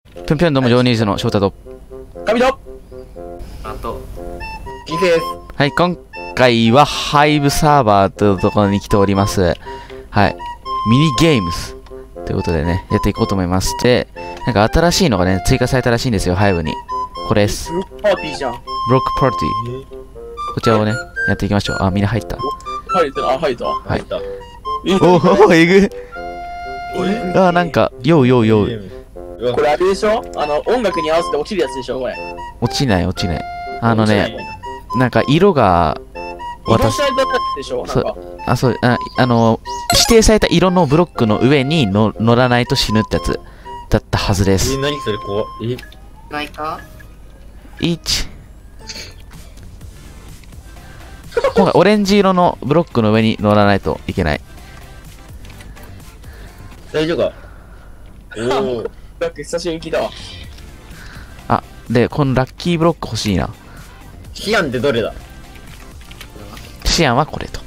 ぴょんぴょんどうも、ジョニーズの翔太と。 神とあと、 ギフです。 はい、今回はハイブサーバーというところに来ております。はい。ミニゲームスということでね、やっていこうと思います。で、なんか新しいのがね、追加されたらしいんですよ、ハイブに。これです。 ブロックパーティーじゃん。 ブロックパーティー。こちらをね、やっていきましょう。あ、みんな入った。 入った。入った。 はい入った。 おお、えぐ。あ、なんか、ようようよう。 これあれでしょ、音楽に合わせて落ちるやつでしょこれ。 落ちない、落ちない。なんか色が、 色されたやつでしょなんか。 そう、指定された色のブロックの上に乗らないと死ぬってやつだったはずです。 何それ怖っ。 ないか 1。今回オレンジ色のブロックの上に乗らないといけない。 大丈夫か。おお。 だって久しぶりに聞いたわ。 あ、で、このラッキーブロック欲しいな。 シアンってどれだ。 シアンはこれと。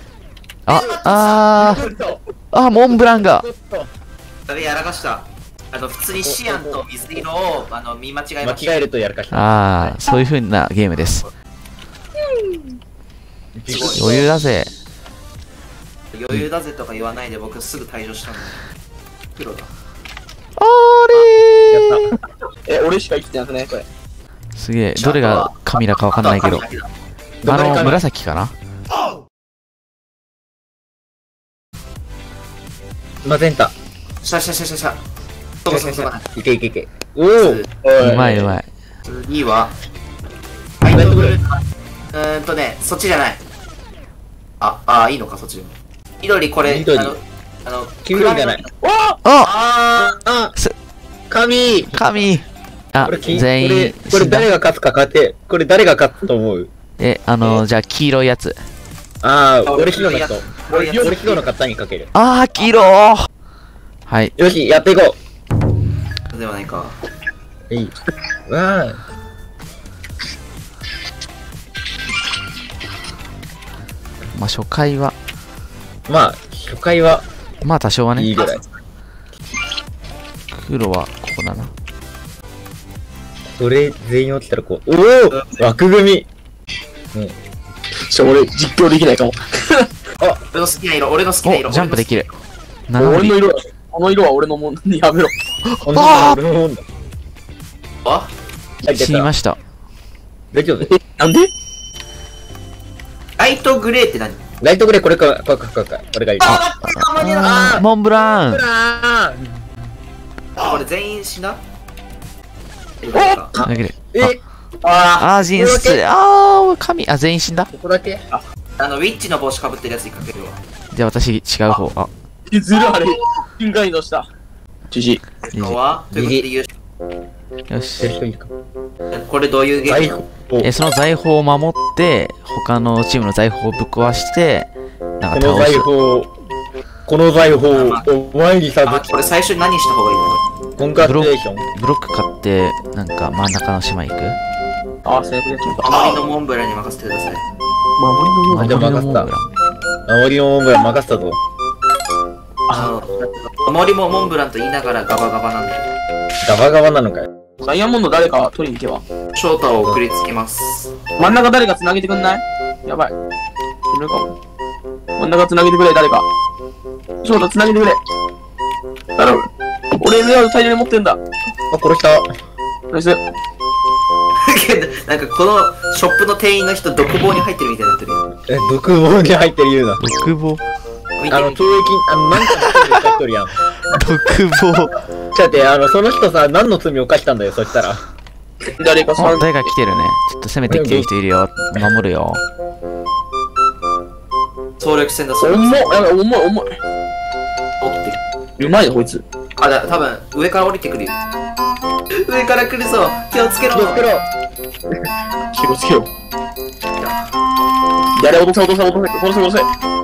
モンブランが。 それやらかした。普通にシアンと水色を見間違えました。 間違えるとやらかした。 そういう風なゲームです。余裕だぜ。 余裕だぜとか言わないで僕すぐ退場したんで。黒だ。 やった。俺しか生きてなくねこれ。 すげえ。どれがカミラかわかんないけど。紫かな。 マゼンタ。 シャ。そういけ。おお。 うまいうまい。 次は、そっちじゃない。いいのか、そっちでも。緑、これ、 緑黄緑じゃない。神。 全員。 これ誰が勝つか勝て。これ誰が勝つと思う。 じゃあ黄色いやつ。 俺ヒロの人。俺ヒロの方にかける。 黄色。はい。 よし、やっていこう。ではないか。 いい。わあ。 まあ初回は。まあ多少はね。 いいぐらい。 黒はここだな。 それ全員落ちたらこう。おお枠組み。 俺実況できないかも。 俺の好きな色、俺の好きな色。 ジャンプできる。 俺の色、この色は俺のもん。やめろ。 死にました。 大丈夫。 なんでライトグレーって何？ ライトグレーこれか、これがいい。 モンブラン。 これ全員死んだ？ だけで。ジンス。神。全員死んだ。 ここだけ。 ウィッチの帽子かぶってるやつにかけるわ。 じゃあ私違う方。 ずるあれ。ピンガイドした。じじ。 よし。 これどういうゲーム？ その財宝を守って、他のチームの財宝をぶっ壊して、なんか倒す。 この財宝を前にさこれ最初に何した方がいいの？ コンカーレーション。 ブロック買って、なんか真ん中の島行く？ セーフできた。 守りのモンブランに任せてください。 守りのモンブラン。 守りのモンブラン任せたぞ。 守りもモンブランと言いながらガバガバなんだよ。 ガバガバなのかよ。 ダイヤモンド誰か取りに行けば。 翔太を送りつけます。 真ん中誰か繋げてくんない？やばい。死ぬかも。真ん中繋げてくれ、誰か。翔太繋げてくれ。頼む。俺エメラルド大量に持ってんだ。 殺した。 ナイス。 なんかこのショップの店員の人、独房に入ってるみたいになってるよ。 独房に入ってる言うな。 独房？ 懲役、なんかの一人やん。 独房。 ちょっと待って、その人さ、何の罪を犯したんだよ、そしたら。 誰か誰か来てるね。ちょっと攻めてきてる人いるよ。守るよ。 総力戦だ、 重い。うまいな、こいつ。 多分、上から降りてくるよ。上から来るぞ。気をつけろ。 気をつけろ。 気をつけろ。誰落とせ。殺せ。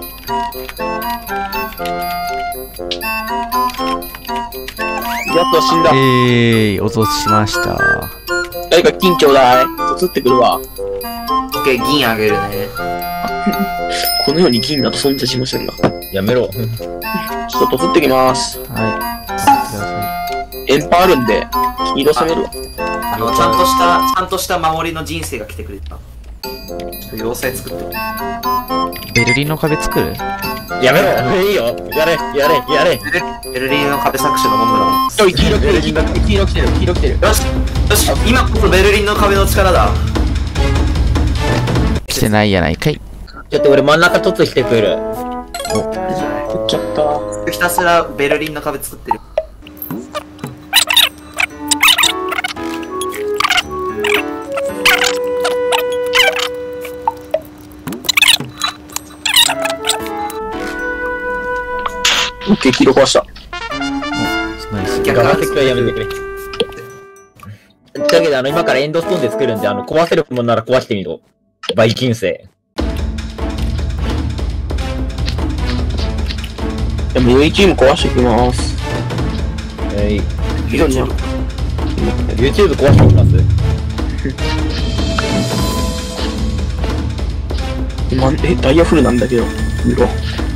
やっと死んだ。 落としました。 誰か金ちょうだい。移ってくるわ。 オッケー、銀あげるね。 この世に銀など存在しませんが。 やめろ。 ちょっと移ってきます。 はい。 エンパあるんで、 黄色攻めるわ。 ちゃんとした守りの人生が来てくれた。要塞作ってる。 ベルリンの壁作る？ やめろいいよやれベルリンの壁作詞のモンブラン。 おい、黄色来てる、黄色来てる、黄色来てる。 よし、今こそベルリンの壁の力だ。 来てないやないかい。 ちょっと俺真ん中突してくる。 取っちゃった。 ひたすらベルリンの壁作ってる。 オッケー、黄色壊した。 ナイス。 逆我慢的はやめてくれ。だけど今からエンドストーンで作るんで、壊せるもんなら壊してみろ。バイキン星。 でも U チーム壊していきます。 はいいいじゃん。 YouTube 壊していきます。 今、ダイヤフルなんだけど。見ろ。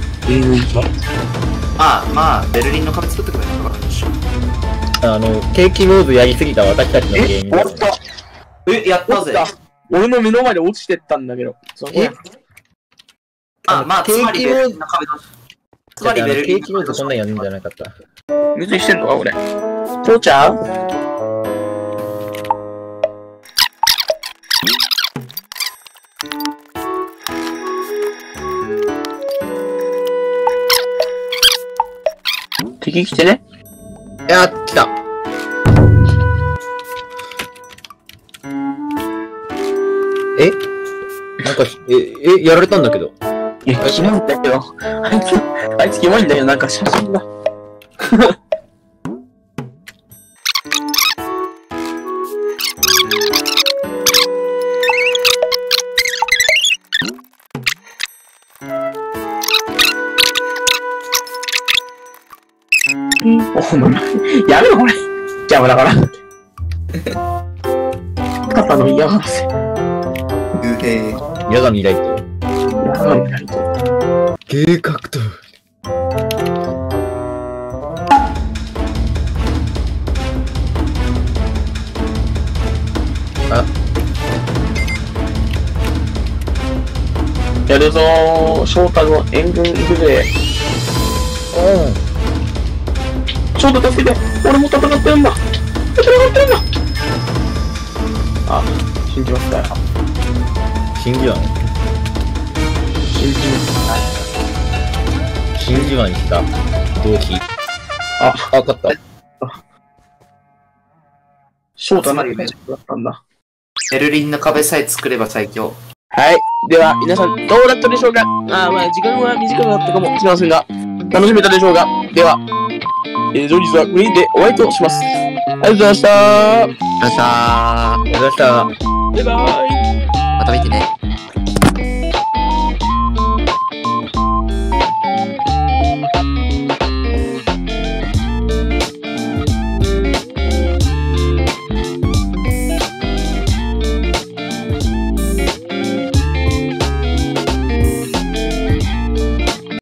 まあ、ベルリンの壁作ってくれたからでしょ。 ケーキモードやりすぎた私たちのゲーム終わった。 やったぜ。 俺の目の前で落ちてったんだけど。そこや。 まあ、つまりベルリンの壁の。つまりベルリンケーキモードこんなんやるんじゃなかった。 水にしてんのか、俺。父ちゃん敵来てね。 いや、来た。なんか、やられたんだけど。 いや、キモいんだけど。あいつキモいんだよ、なんか写真が。お前、やめろ、これ。邪魔だから。肩の嫌がらせ。 ヤガミライト。 嫌がらせ。 計画と。 やるぞー、翔太の援軍行くぜ。翔太助けて、俺も戦ってるんだ。あ、信じましたよ。 信じワン信じワンにした動機。わかった。 翔太の援軍だったんだ。 ベルリンの壁さえ作れば最強。 はい。では、皆さん、どうだったでしょうか？まあ、時間は短くなったかもしれませんが、楽しめたでしょうか？では、本日はこれでお会いとします。ありがとうございました。 ありがとうございました。 バイバイ。 また見てね。